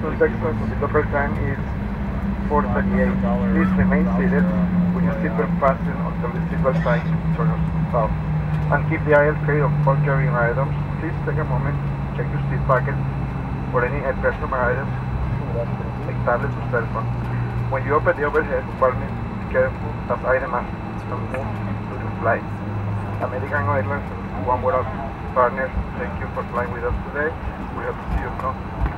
Texas, the local time is 4:38. Please remain seated with your seatbelt fastened until the seatbelt sign turns off. And keep the aisle clear of all carrying items. Please take a moment to check your seat pocket for any personal items like tablets or cell phone. When you open the overhead compartment, be careful as items are moved to the flight. American Airlines and OneWorld partners, thank you for flying with us today. We hope to see you soon.